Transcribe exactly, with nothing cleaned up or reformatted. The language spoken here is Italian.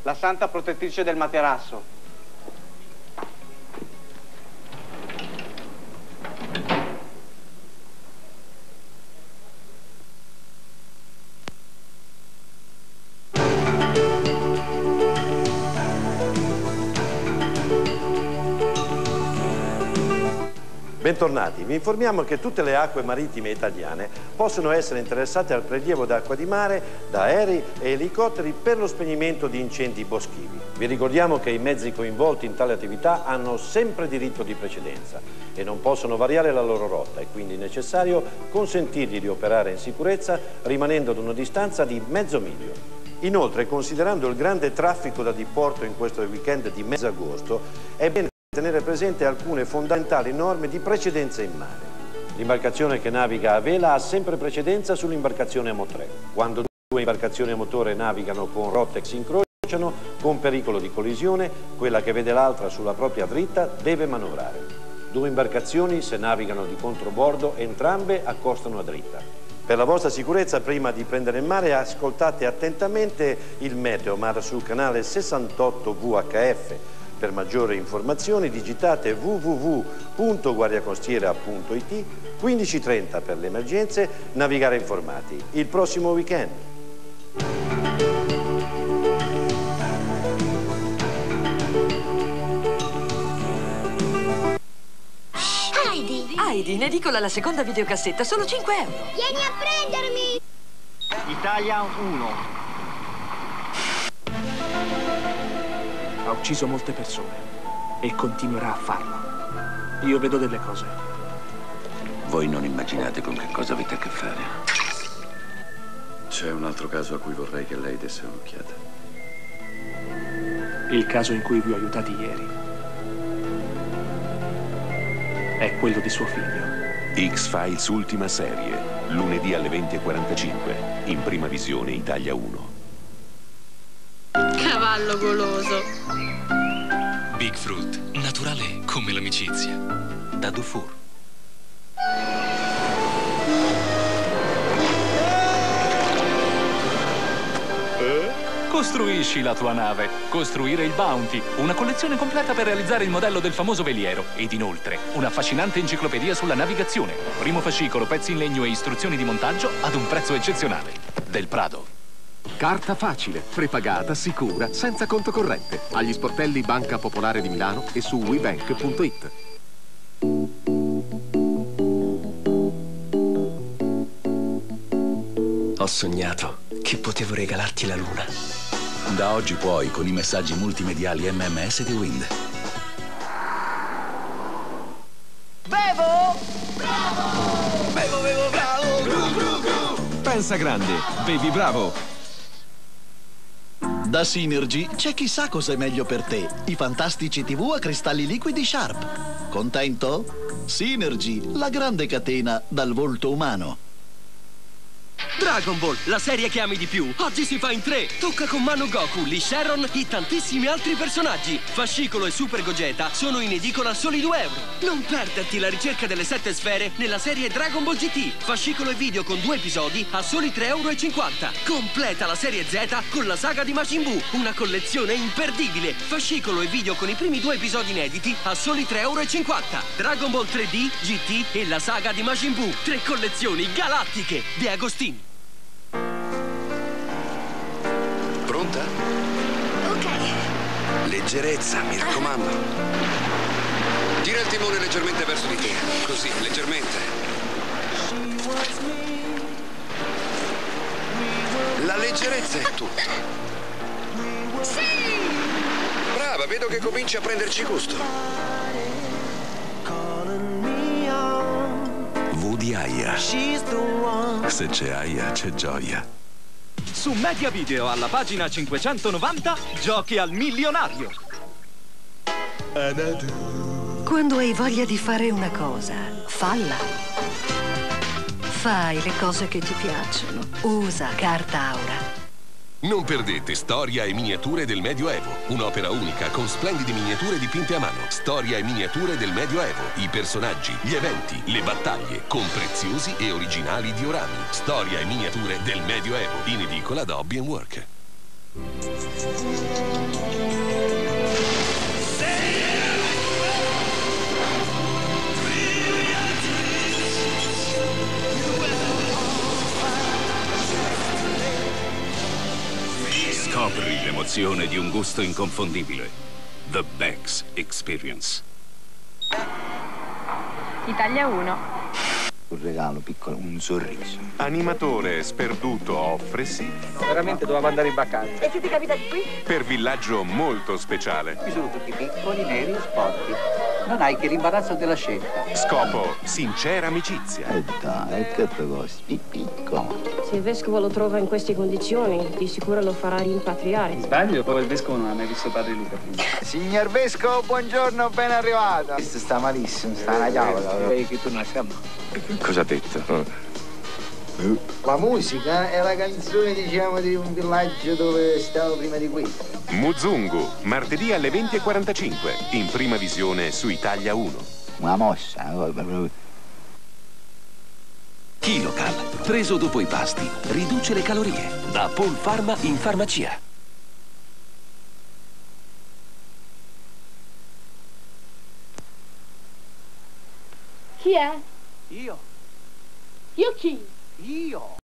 la santa protettrice del materasso. Bentornati, vi informiamo che tutte le acque marittime italiane possono essere interessate al prelievo d'acqua di mare da aerei e elicotteri per lo spegnimento di incendi boschivi. Vi ricordiamo che i mezzi coinvolti in tale attività hanno sempre diritto di precedenza e non possono variare la loro rotta, e quindi è necessario consentirgli di operare in sicurezza rimanendo ad una distanza di mezzo miglio. Inoltre, considerando il grande traffico da diporto in questo weekend di mezzo agosto, è bene tenere presente alcune fondamentali norme di precedenza in mare. L'imbarcazione che naviga a vela ha sempre precedenza sull'imbarcazione a motore. Quando due imbarcazioni a motore navigano con rotte che si incrociano, con pericolo di collisione, quella che vede l'altra sulla propria dritta deve manovrare. Due imbarcazioni, se navigano di controbordo, entrambe accostano a dritta. Per la vostra sicurezza, prima di prendere il mare, ascoltate attentamente il Meteomar sul canale sessantotto V H F. Per maggiori informazioni digitate w w w punto guardiacostiera punto i t. quindici e trenta per le emergenze, navigare informati. Il prossimo weekend. Heidi! Heidi, in edicola la seconda videocassetta, solo cinque euro. Vieni a prendermi! Italia uno. Ha ucciso molte persone e continuerà a farlo. Io vedo delle cose. Voi non immaginate con che cosa avete a che fare. C'è un altro caso a cui vorrei che lei desse un'occhiata. Il caso in cui vi ho aiutati ieri è quello di suo figlio. X-Files ultima serie, lunedì alle venti e quarantacinque, in prima visione Italia uno. Cavallo goloso. Big Fruit, naturale come l'amicizia. Da Dufour. Eh? Costruisci la tua nave. Costruire il Bounty. Una collezione completa per realizzare il modello del famoso veliero. Ed inoltre, un'affascinante enciclopedia sulla navigazione. Primo fascicolo, pezzi in legno e istruzioni di montaggio ad un prezzo eccezionale. Del Prado. Carta facile, prepagata, sicura, senza conto corrente. Agli sportelli Banca Popolare di Milano e su webank punto it. Ho sognato che potevo regalarti la luna. Da oggi puoi con i messaggi multimediali M M S di Wind. Bevo! Bravo! Bevo, bevo, bravo! Gru, gru, gru. Pensa grande, bevi bravo! Da Synergy c'è chissà cosa è meglio per te. I fantastici tivù a cristalli liquidi Sharp. Contento? Synergy, la grande catena dal volto umano. Dragon Ball, la serie che ami di più, oggi si fa in tre. Tocca con Mano Goku, Lee Sharon e tantissimi altri personaggi. Fascicolo e Super Gogeta sono in edicola a soli due euro. Non perderti la ricerca delle sette sfere nella serie Dragon Ball G T. Fascicolo e video con due episodi a soli tre e cinquanta euro. Completa la serie Z con la saga di Majin Buu, una collezione imperdibile. Fascicolo e video con i primi due episodi inediti a soli tre e cinquanta euro. Dragon Ball tre D, G T e la saga di Majin Buu. Tre collezioni galattiche. De Agostini. Pronta? Ok. Leggerezza, mi raccomando. Tira il timone leggermente verso di te. Così, leggermente. La leggerezza è tutto. Sì! Brava, vedo che cominci a prenderci gusto. V di Aya. Se c'è Aya, c'è gioia. Su Media Video, alla pagina cinquecentonovanta, giochi al milionario. Quando hai voglia di fare una cosa, falla. Fai le cose che ti piacciono. Usa Carta Aura. Non perdete Storia e miniature del Medioevo, un'opera unica con splendide miniature dipinte a mano. Storia e miniature del Medioevo, i personaggi, gli eventi, le battaglie, con preziosi e originali diorami. Storia e miniature del Medioevo, in edicola da Hobby and Work. Scopri l'emozione di un gusto inconfondibile. The Beck's Experience. Italia uno. Un regalo piccolo, un sorriso. Animatore sperduto offre sì. Veramente dovevamo andare in vacanza. E siete capitati qui? Per villaggio molto speciale. Qui sono tutti piccoli, neri e sporchi. Non hai che l'imbarazzo della scelta. Scopo, sincera amicizia. E dai, che te costi, piccolo. Se il vescovo lo trova in queste condizioni, di sicuro lo farà rimpatriare. Sbaglio, poi il vescovo non ha mai visto padre Luca prima. Signor vescovo, buongiorno, ben arrivato. Questo sta malissimo, sta una cavola. Vedi che tu non sei a Cosa ha detto? La musica è la canzone, diciamo, di un villaggio dove stavo prima di qui. Muzungu, martedì alle venti e quarantacinque, in prima visione su Italia uno. Una mossa. Kilocal, preso dopo i pasti, riduce le calorie. Da Paul Pharma in farmacia. Chi è? Io. Io chi? Io.